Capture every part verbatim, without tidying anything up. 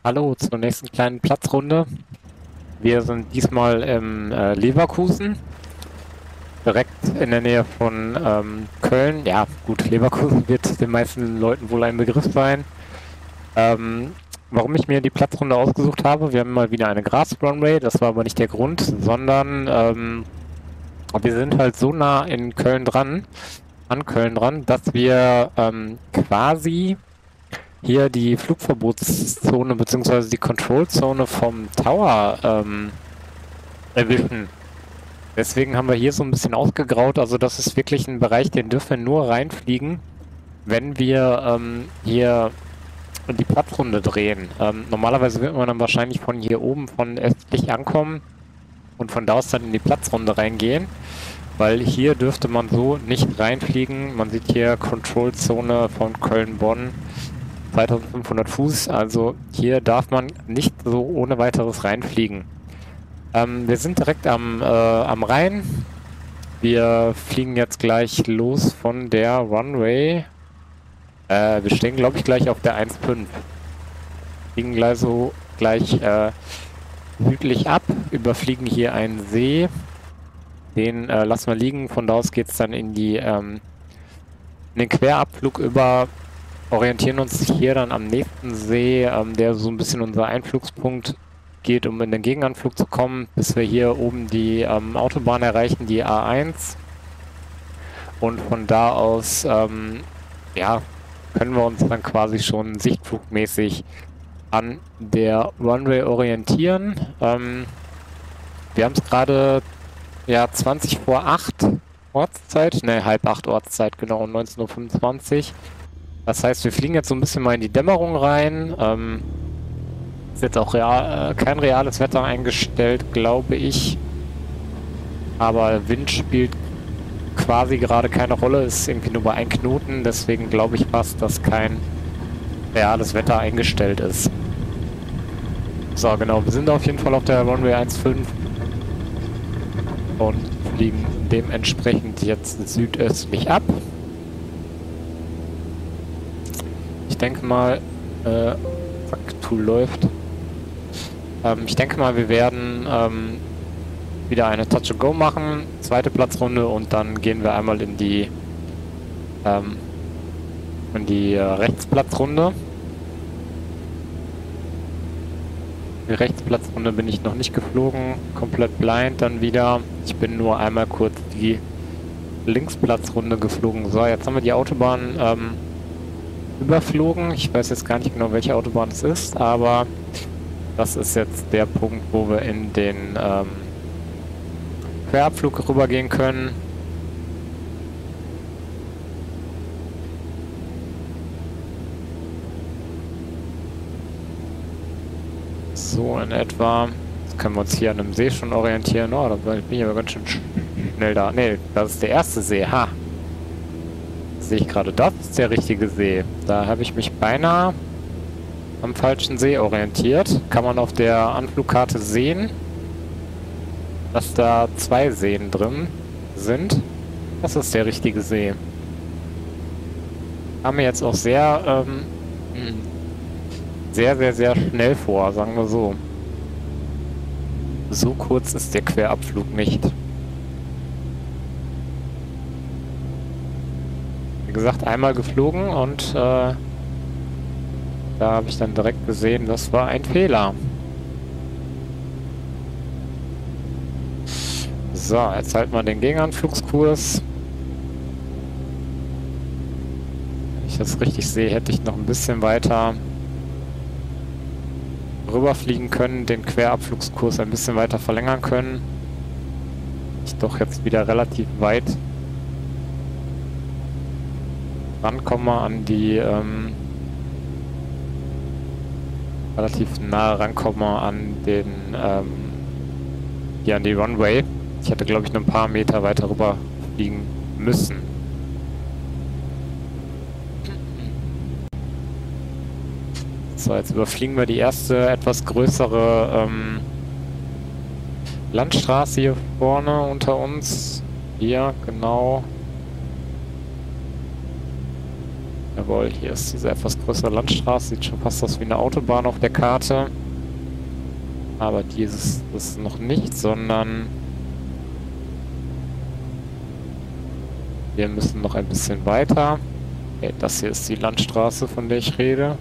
Hallo zur nächsten kleinen Platzrunde. Wir sind diesmal im äh, Leverkusen, direkt in der Nähe von ähm, Köln. Ja, gut, Leverkusen wird den meisten Leuten wohl ein Begriff sein. Ähm, warum ich mir die Platzrunde ausgesucht habe, wir haben mal wieder eine Gras-Runway, das war aber nicht der Grund, sondern ähm, wir sind halt so nah in Köln dran, an Köln dran, dass wir ähm, quasi hier die Flugverbotszone bzw. die Control-Zone vom Tower ähm, erwischen. Deswegen haben wir hier so ein bisschen ausgegraut. Also das ist wirklich ein Bereich, den dürfen wir nur reinfliegen, wenn wir ähm, hier die Platzrunde drehen. Ähm, normalerweise wird man dann wahrscheinlich von hier oben von östlich ankommen und von da aus dann in die Platzrunde reingehen, weil hier dürfte man so nicht reinfliegen. Man sieht hier Control-Zone von Köln-Bonn. zweitausendfünfhundert Fuß, also hier darf man nicht so ohne weiteres reinfliegen. Ähm, wir sind direkt am, äh, am Rhein. Wir fliegen jetzt gleich los von der Runway. Äh, wir stehen, glaube ich, gleich auf der eins Komma fünf. Fliegen gleich so gleich äh, südlich ab, überfliegen hier einen See. Den äh, lassen wir liegen. Von da aus geht es dann in die ähm, in den Querabflug über. Orientieren uns hier dann am nächsten See, ähm, der so ein bisschen unser Einflugspunkt geht, um in den Gegenanflug zu kommen, bis wir hier oben die ähm, Autobahn erreichen, die A eins. Und von da aus, ähm, ja, können wir uns dann quasi schon sichtflugmäßig an der Runway orientieren. Ähm, wir haben es gerade, ja, zwanzig vor acht Ortszeit, ne, halb acht Ortszeit, genau, um neunzehn Uhr fünfundzwanzig. Das heißt, wir fliegen jetzt so ein bisschen mal in die Dämmerung rein. Ähm, ist jetzt auch real, äh, kein reales Wetter eingestellt, glaube ich. Aber Wind spielt quasi gerade keine Rolle, ist irgendwie nur bei ein Knoten. Deswegen glaube ich fast, dass kein reales Wetter eingestellt ist. So, genau. Wir sind auf jeden Fall auf der Runway eins Komma fünf und fliegen dementsprechend jetzt südöstlich ab. Ich denke mal, äh, fuck, Tool läuft. Ähm, ich denke mal, wir werden ähm, wieder eine Touch and Go machen, zweite Platzrunde und dann gehen wir einmal in die ähm, in die äh, Rechtsplatzrunde. Die Rechtsplatzrunde bin ich noch nicht geflogen, komplett blind dann wieder. Ich bin nur einmal kurz die Linksplatzrunde geflogen. So, jetzt haben wir die Autobahn ähm, überflogen. Ich weiß jetzt gar nicht genau, welche Autobahn es ist, aber das ist jetzt der Punkt, wo wir in den ähm, Querabflug rübergehen können. So in etwa. Jetzt können wir uns hier an einem See schon orientieren. Oh, da bin ich aber ganz schön schnell da. Ne, das ist der erste See. Ha! Sehe ich gerade, das ist der richtige See. Da habe ich mich beinahe am falschen See orientiert. Kann man auf der Anflugkarte sehen, dass da zwei Seen drin sind. Das ist der richtige See. Kam mir jetzt auch sehr, ähm, sehr, sehr, sehr schnell vor, sagen wir so. So kurz ist der Querabflug nicht. Wie gesagt, einmal geflogen und äh, da habe ich dann direkt gesehen, das war ein Fehler. So, jetzt halten wir den Gegenanflugskurs. Wenn ich das richtig sehe, hätte ich noch ein bisschen weiter rüberfliegen können, den Querabflugskurs ein bisschen weiter verlängern können. Ich doch jetzt wieder relativ weit rankomme an die ähm, relativ nahe rankomme an den ähm, hier an die Runway. Ich hätte, glaube ich, noch ein paar Meter weiter rüber fliegen müssen. So, jetzt überfliegen wir die erste etwas größere ähm, Landstraße hier vorne unter uns. Hier, genau. Jawohl, hier ist diese etwas größere Landstraße. Sieht schon fast aus wie eine Autobahn auf der Karte. Aber die ist es noch nicht, sondern wir müssen noch ein bisschen weiter. Okay, das hier ist die Landstraße, von der ich rede.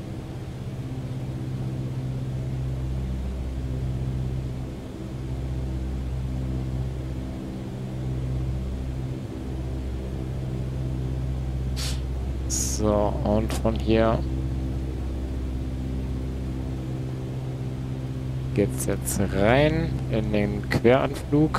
So, und von hier geht's jetzt rein in den Queranflug.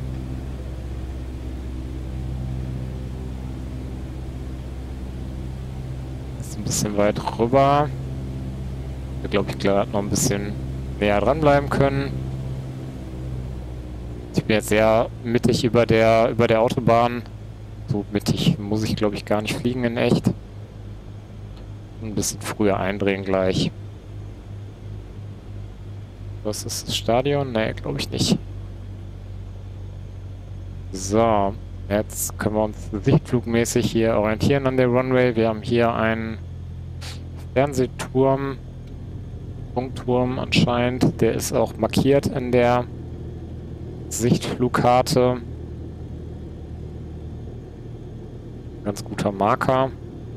Ist ein bisschen weit rüber. Wir, glaube ich, gerade noch ein bisschen näher dranbleiben können. Ich bin jetzt sehr mittig über der, über der Autobahn. So mittig muss ich, glaube ich, gar nicht fliegen in echt. Ein bisschen früher eindrehen gleich. Was ist das Stadion? Nee, glaube ich nicht. So, jetzt können wir uns sichtflugmäßig hier orientieren an der Runway. Wir haben hier einen Fernsehturm, Funkturm anscheinend. Der ist auch markiert in der Sichtflugkarte. Ganz guter Marker.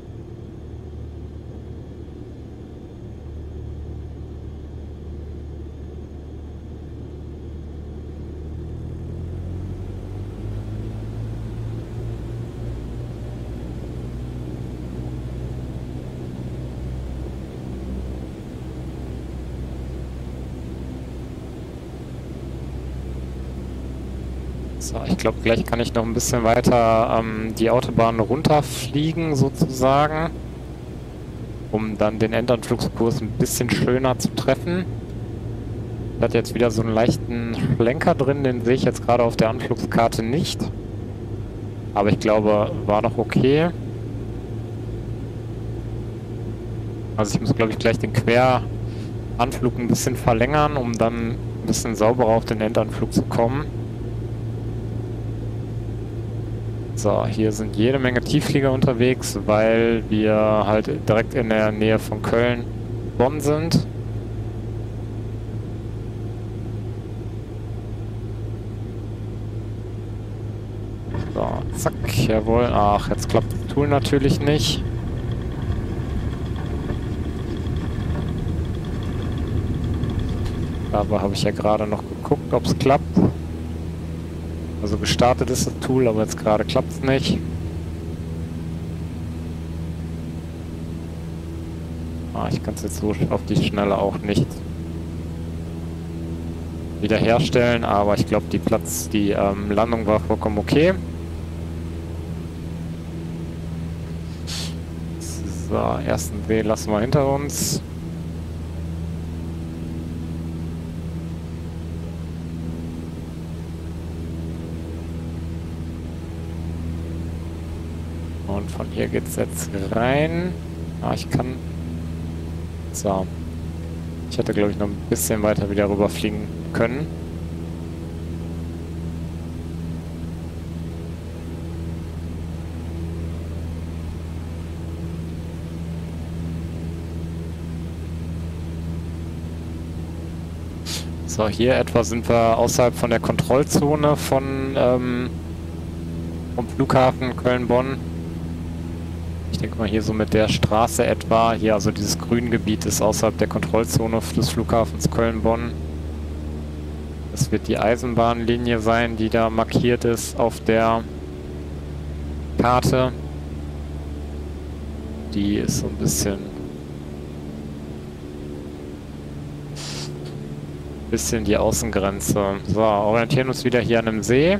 So, ich glaube, gleich kann ich noch ein bisschen weiter ähm, die Autobahn runterfliegen, sozusagen, um dann den Endanflugskurs ein bisschen schöner zu treffen. Ich hatte jetzt wieder so einen leichten Schlenker drin, den sehe ich jetzt gerade auf der Anflugskarte nicht. Aber ich glaube, war noch okay. Also ich muss, glaube ich, gleich den Queranflug ein bisschen verlängern, um dann ein bisschen sauberer auf den Endanflug zu kommen. So, hier sind jede Menge Tiefflieger unterwegs, weil wir halt direkt in der Nähe von Köln, Bonn sind. So, zack, jawohl. Ach, jetzt klappt das Tool natürlich nicht. Aber habe ich ja gerade noch geguckt, ob es klappt. Also gestartet ist das Tool, aber jetzt gerade klappt es nicht. Ah, ich kann es jetzt so auf die Schnelle auch nicht wiederherstellen, aber ich glaube, die Platz, die ähm, Landung war vollkommen okay. So, ersten See lassen wir hinter uns. Und von hier geht es jetzt rein. Ah, ich kann... So. Ich hätte, glaube ich, noch ein bisschen weiter wieder rüberfliegen können. So, hier etwa sind wir außerhalb von der Kontrollzone von ähm, vom Flughafen Köln-Bonn. Ich denke mal hier so mit der Straße etwa. Hier also dieses Grüngebiet ist außerhalb der Kontrollzone des Flughafens Köln-Bonn. Das wird die Eisenbahnlinie sein, die da markiert ist auf der Karte. Die ist so ein bisschen... bisschen die Außengrenze. So, orientieren uns wieder hier an einem See.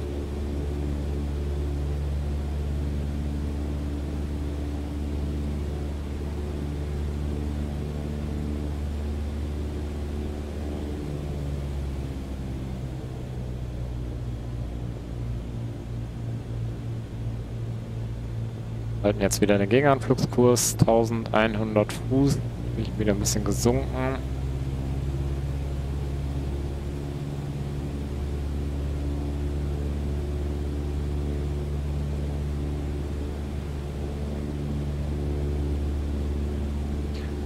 Halten jetzt wieder den Gegenanflugskurs, eintausendeinhundert Fuß, bin ich wieder ein bisschen gesunken.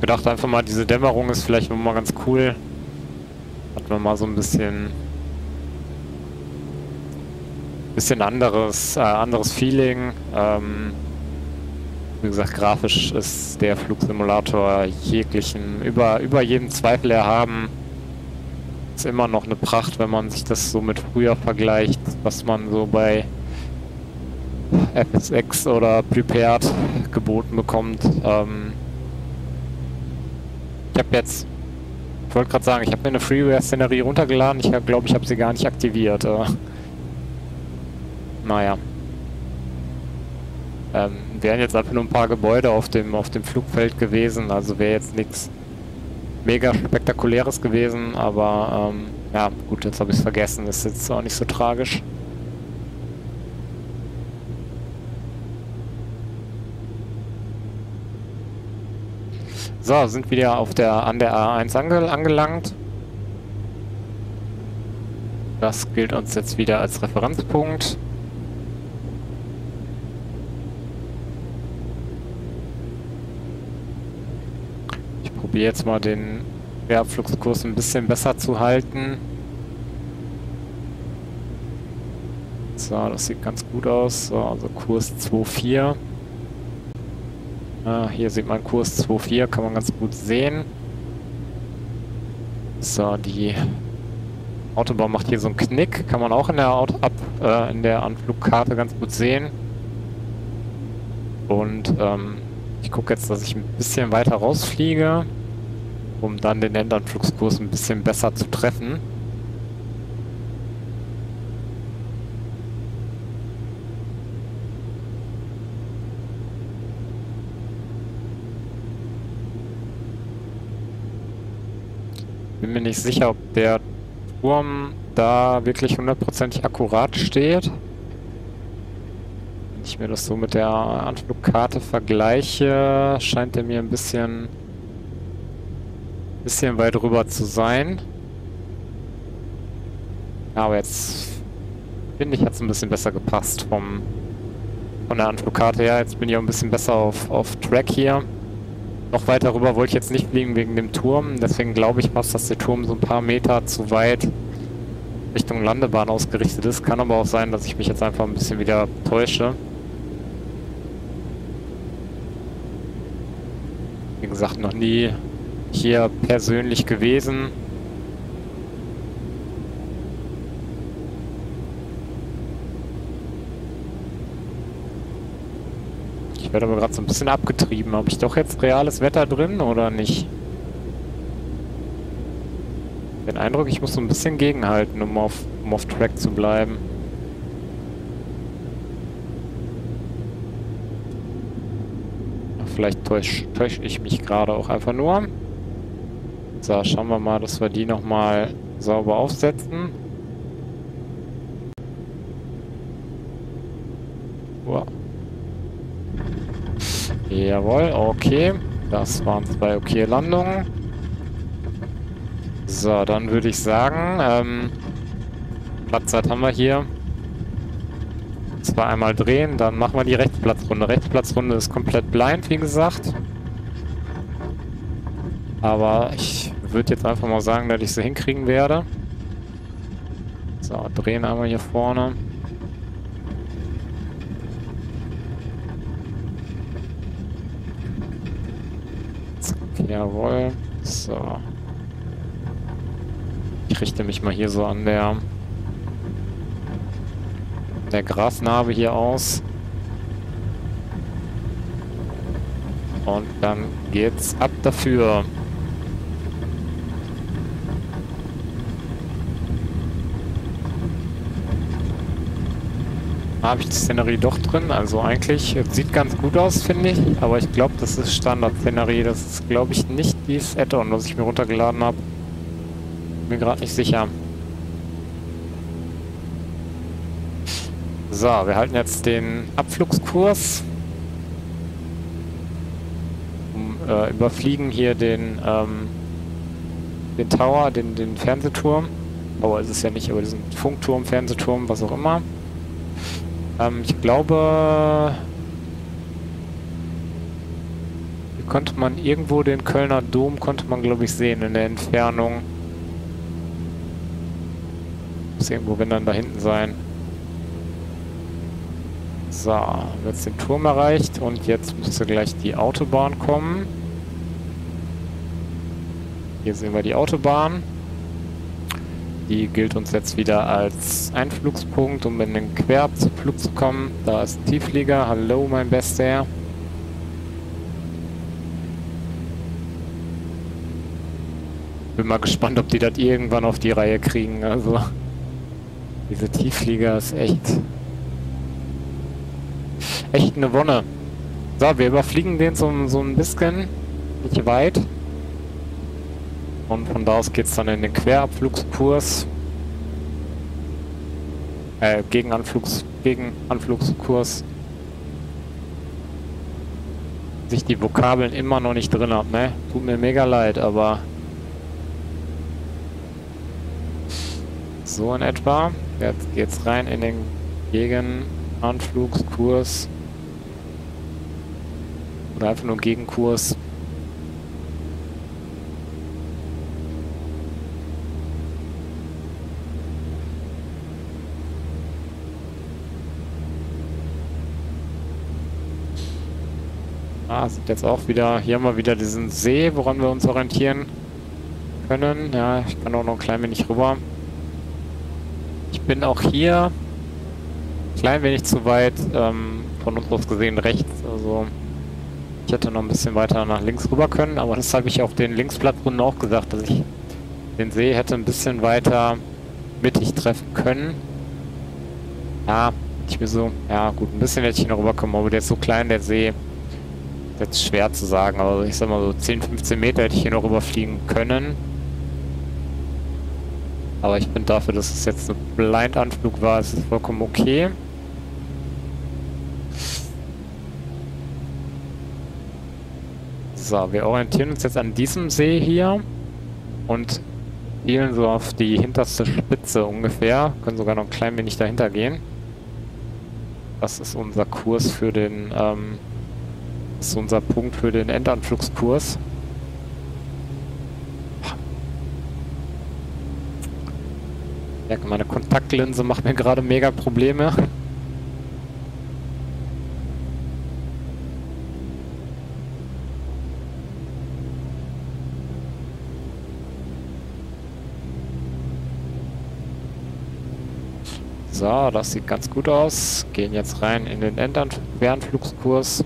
Wir dachten einfach mal, diese Dämmerung ist vielleicht mal ganz cool. Hat man mal so ein bisschen... bisschen anderes, äh, anderes Feeling. Ähm, wie gesagt, grafisch ist der Flugsimulator jeglichen, über, über jeden Zweifel erhaben. Ist immer noch eine Pracht, wenn man sich das so mit früher vergleicht, was man so bei F S X oder Prepared geboten bekommt. Ähm, ich habe jetzt, ich wollte gerade sagen, ich habe mir eine Freeware-Szenerie runtergeladen. Ich glaube, ich habe sie gar nicht aktiviert. Äh, naja. Ähm, wären jetzt einfach nur ein paar Gebäude auf dem, auf dem Flugfeld gewesen, also wäre jetzt nichts mega spektakuläres gewesen, aber ähm, ja, gut, jetzt habe ich es vergessen, ist jetzt auch nicht so tragisch. So, sind wieder auf der, an der A eins ange, angelangt. Das gilt uns jetzt wieder als Referenzpunkt. Ich probiere jetzt mal den Querabflugskurs ein bisschen besser zu halten. So, das sieht ganz gut aus. So, also Kurs zwei vier. Ah, hier sieht man Kurs zwei vier, kann man ganz gut sehen. So, die Autobahn macht hier so einen Knick, kann man auch in der, Auto ab, äh, in der Anflugkarte ganz gut sehen. Und ähm, ich gucke jetzt, dass ich ein bisschen weiter rausfliege, um dann den Endanflugskurs ein bisschen besser zu treffen. Bin mir nicht sicher, ob der Turm da wirklich hundertprozentig akkurat steht. Wenn ich mir das so mit der Anflugkarte vergleiche, scheint er mir ein bisschen, bisschen weit rüber zu sein. Aber jetzt finde ich, hat es ein bisschen besser gepasst vom, von der Anflugkarte her. Jetzt bin ich auch ein bisschen besser auf, auf Track hier. Noch weiter rüber wollte ich jetzt nicht fliegen wegen dem Turm, deswegen glaube ich fast, dass der Turm so ein paar Meter zu weit Richtung Landebahn ausgerichtet ist. Kann aber auch sein, dass ich mich jetzt einfach ein bisschen wieder täusche. Wie gesagt, noch nie hier persönlich gewesen. Ich werde aber gerade so ein bisschen abgetrieben. Habe ich doch jetzt reales Wetter drin oder nicht? Den Eindruck, ich muss so ein bisschen gegenhalten, um auf, um auf Track zu bleiben. Vielleicht täusche täusch ich mich gerade auch einfach nur. So, schauen wir mal, dass wir die nochmal sauber aufsetzen. Wow. Jawohl, okay. Das waren zwei okay Landungen. So, dann würde ich sagen, ähm, Platzzeit haben wir hier. Zwar einmal drehen, dann machen wir die Rechtsplatzrunde. Rechtsplatzrunde ist komplett blind, wie gesagt. Aber ich würde jetzt einfach mal sagen, dass ich sie hinkriegen werde. So, drehen einmal hier vorne. Jawohl. So. Ich richte mich mal hier so an der, der Grasnarbe hier aus. Und dann geht's ab dafür. Habe ich die Szenerie doch drin, also eigentlich sieht ganz gut aus, finde ich, aber ich glaube, das ist Standard-Szenerie, das ist, glaube ich, nicht dieses Add-on, was ich mir runtergeladen habe. Bin gerade nicht sicher. So, wir halten jetzt den Abflugskurs. Um, äh, überfliegen hier den, ähm, den Tower, den, den Fernsehturm. Tower ist es ja nicht, aber diesen Funkturm, Fernsehturm, was auch immer. Ähm, ich glaube, wir konnte man irgendwo den Kölner Dom, konnte man glaube ich sehen in der Entfernung. Muss irgendwo, wenn dann da hinten sein. So, haben wir jetzt den Turm erreicht und jetzt müsste gleich die Autobahn kommen. Hier sehen wir die Autobahn. Die gilt uns jetzt wieder als Einflugspunkt, um in den Querabflug zu kommen. Da ist ein Tiefflieger. Hallo, mein Bester. Bin mal gespannt, ob die das irgendwann auf die Reihe kriegen. Also, diese Tiefflieger ist echt... echt eine Wonne. So, wir überfliegen den so, so ein bisschen. Nicht weit. Und von da aus geht es dann in den Querabflugskurs. Äh, Gegenanflugs, Gegenanflugskurs. Sich die Vokabeln immer noch nicht drin habe, ne? Tut mir mega leid, aber... so in etwa. Jetzt geht's rein in den Gegenanflugskurs. Oder einfach nur Gegenkurs. Ah, sieht jetzt auch wieder, hier haben wir wieder diesen See, woran wir uns orientieren können. Ja, ich kann auch noch ein klein wenig rüber. Ich bin auch hier ein klein wenig zu weit, ähm, von uns aus gesehen rechts. Also ich hätte noch ein bisschen weiter nach links rüber können, aber das habe ich auf den Linksplatzrunden auch gesagt, dass ich den See hätte ein bisschen weiter mittig treffen können. Ja, ich mir so, ja gut, ein bisschen hätte ich noch rüberkommen, aber der ist so klein, der See. Jetzt schwer zu sagen, aber ich sag mal so zehn, fünfzehn Meter hätte ich hier noch rüberfliegen können. Aber ich bin dafür, dass es jetzt ein Blind-Anflug war, ist es vollkommen okay. So, wir orientieren uns jetzt an diesem See hier und zielen so auf die hinterste Spitze ungefähr. Können sogar noch ein klein wenig dahinter gehen. Das ist unser Kurs für den... Ähm, Das ist unser Punkt für den Endanflugskurs. Ich merke, meine Kontaktlinse macht mir gerade mega Probleme. So, das sieht ganz gut aus. Gehen jetzt rein in den Endanflugskurs.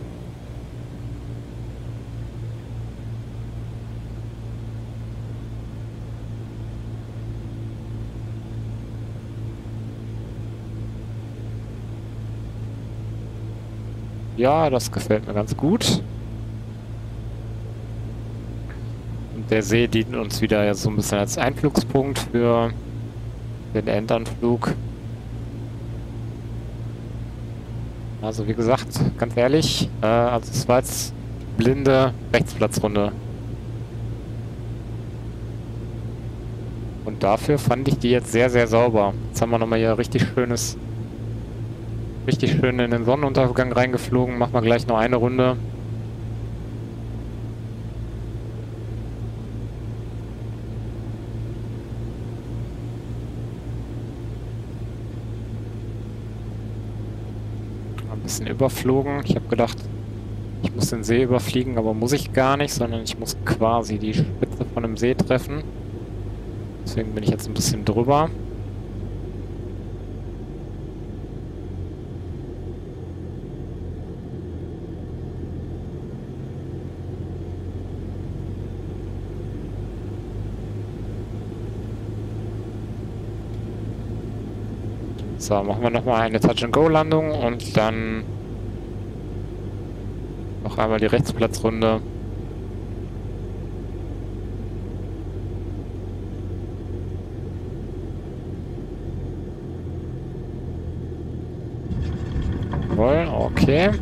Ja, das gefällt mir ganz gut. Und der See dient uns wieder ja so ein bisschen als Einflugspunkt für den Endanflug. Also wie gesagt, ganz ehrlich, äh, also es war jetzt blinde Rechtsplatzrunde. Und dafür fand ich die jetzt sehr, sehr sauber. Jetzt haben wir nochmal hier richtig schönes... richtig schön in den Sonnenuntergang reingeflogen. Machen wir gleich noch eine Runde. Ein bisschen überflogen. Ich habe gedacht, ich muss den See überfliegen, aber muss ich gar nicht, sondern ich muss quasi die Spitze von dem See treffen. Deswegen bin ich jetzt ein bisschen drüber. So, machen wir nochmal eine Touch-and-Go-Landung und dann noch einmal die Rechtsplatzrunde. Jawohl, okay.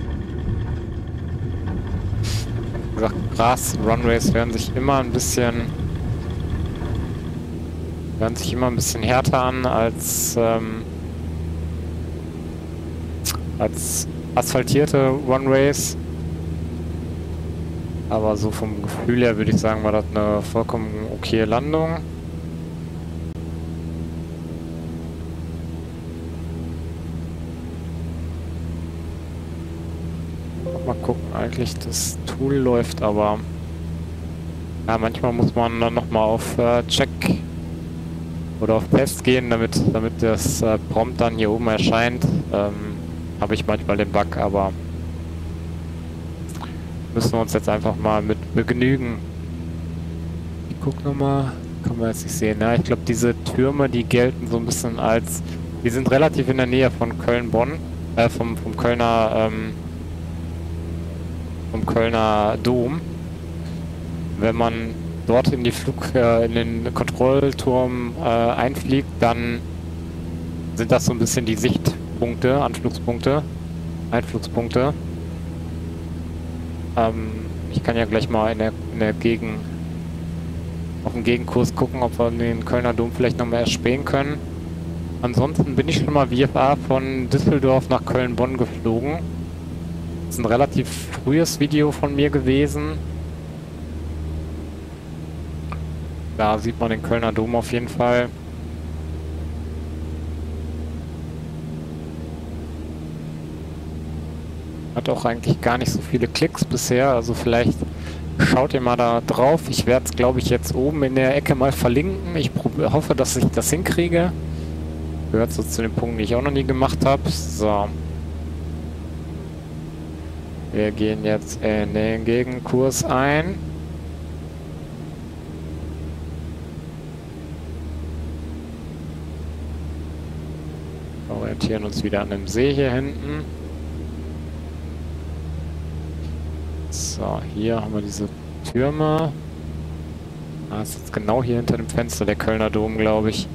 Wie gesagt, Gras-Runways werden sich immer ein bisschen hören sich immer ein bisschen härter an als ähm, als asphaltierte Runways. Aber so vom Gefühl her würde ich sagen, war das eine vollkommen okaye Landung. Mal gucken, eigentlich das Tool läuft, aber ja, manchmal muss man dann nochmal auf äh, Check oder auf Test gehen, damit, damit das äh, Prompt dann hier oben erscheint. Ähm, habe ich manchmal den Bug, aber müssen wir uns jetzt einfach mal mit begnügen. Ich guck nochmal, kann man jetzt nicht sehen. Ja, ich glaube, diese Türme, die gelten so ein bisschen als, die sind relativ in der Nähe von Köln-Bonn, äh, vom, vom Kölner, ähm, vom Kölner Dom. Wenn man dort in die Flug, äh, in den Kontrollturm äh, einfliegt, dann sind das so ein bisschen die Sichtpunkte, Anflugspunkte, Einflugspunkte. Ähm, ich kann ja gleich mal in der, in der Gegen, auf dem Gegenkurs gucken, ob wir den Kölner Dom vielleicht noch mal erspähen können. Ansonsten bin ich schon mal V F A von Düsseldorf nach Köln-Bonn geflogen. Das ist ein relativ frühes Video von mir gewesen. Da sieht man den Kölner Dom auf jeden Fall. Hat auch eigentlich gar nicht so viele Klicks bisher, also vielleicht schaut ihr mal da drauf. Ich werde es, glaube ich, jetzt oben in der Ecke mal verlinken. Ich hoffe, dass ich das hinkriege. Gehört so zu den Punkten, die ich auch noch nie gemacht habe. So. Wir gehen jetzt in den Gegenkurs ein. Orientieren uns wieder an dem See hier hinten. So, hier haben wir diese Türme. Ah, ist jetzt genau hier hinter dem Fenster der Kölner Dom, glaube ich.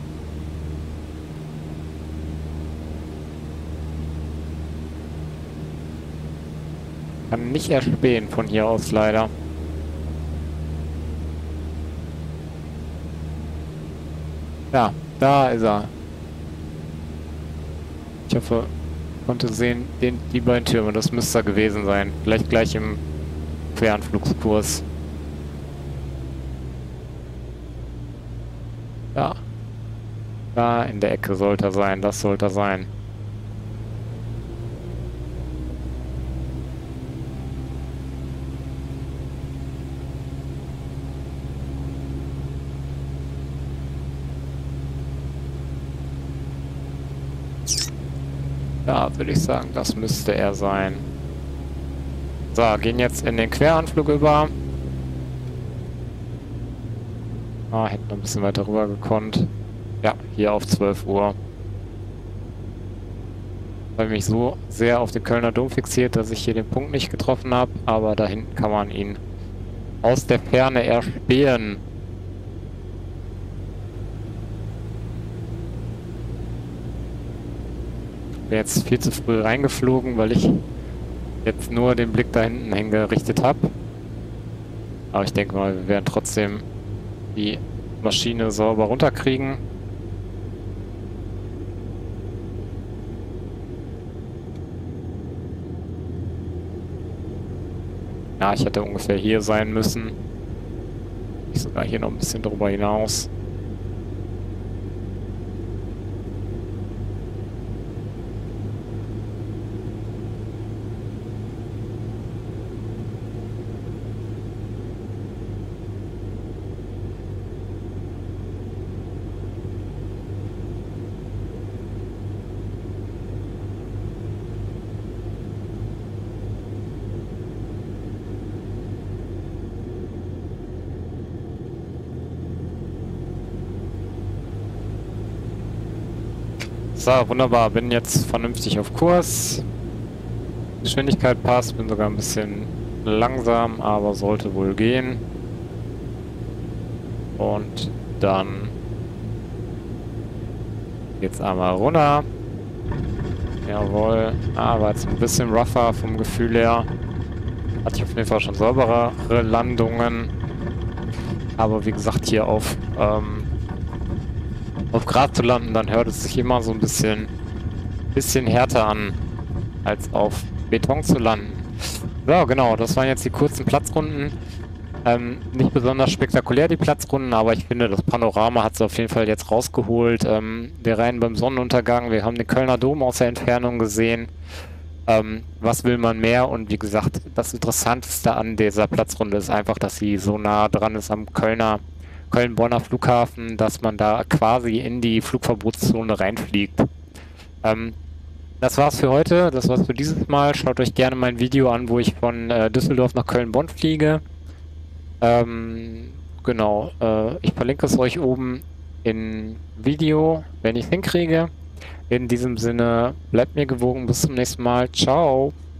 Kann nicht erspähen von hier aus leider. Ja, da ist er. Ich hoffe, ich konnte sehen, den, die beiden Türme, das müsste er gewesen sein. Vielleicht gleich im Queranflugskurs. Ja. Da in der Ecke sollte er sein, das sollte er sein. Da würde ich sagen, das müsste er sein. So, gehen jetzt in den Queranflug über. Ah, hätten noch ein bisschen weiter rüber gekonnt. Ja, hier auf zwölf Uhr. Ich habe mich so sehr auf den Kölner Dom fixiert, dass ich hier den Punkt nicht getroffen habe. Aber da hinten kann man ihn aus der Ferne erspähen. Bin jetzt viel zu früh reingeflogen, weil ich jetzt nur den Blick da hinten hingerichtet habe. Aber ich denke mal, wir werden trotzdem die Maschine sauber runterkriegen. Ja, ich hätte ungefähr hier sein müssen. Ich sogar hier noch ein bisschen drüber hinaus. So, wunderbar. Bin jetzt vernünftig auf Kurs. Geschwindigkeit passt. Bin sogar ein bisschen langsam, aber sollte wohl gehen. Und dann geht's einmal runter. Jawohl. Aber jetzt ein bisschen rougher vom Gefühl her. Hatte ich auf jeden Fall schon sauberere Landungen. Aber wie gesagt, hier auf ähm, auf Gras zu landen, dann hört es sich immer so ein bisschen, bisschen härter an, als auf Beton zu landen. Ja, genau, das waren jetzt die kurzen Platzrunden. Ähm, nicht besonders spektakulär, die Platzrunden, aber ich finde, das Panorama hat es auf jeden Fall jetzt rausgeholt. Ähm, wir rennen beim Sonnenuntergang, wir haben den Kölner Dom aus der Entfernung gesehen. Ähm, was will man mehr? Und wie gesagt, das Interessanteste an dieser Platzrunde ist einfach, dass sie so nah dran ist am Kölner, Köln-Bonner Flughafen, dass man da quasi in die Flugverbotszone reinfliegt. Ähm, Das war's für heute, das war's für dieses Mal. Schaut euch gerne mein Video an, wo ich von äh, Düsseldorf nach Köln-Bonn fliege. Ähm, genau, äh, ich verlinke es euch oben in Video, wenn ich es hinkriege. In diesem Sinne, bleibt mir gewogen, bis zum nächsten Mal. Ciao!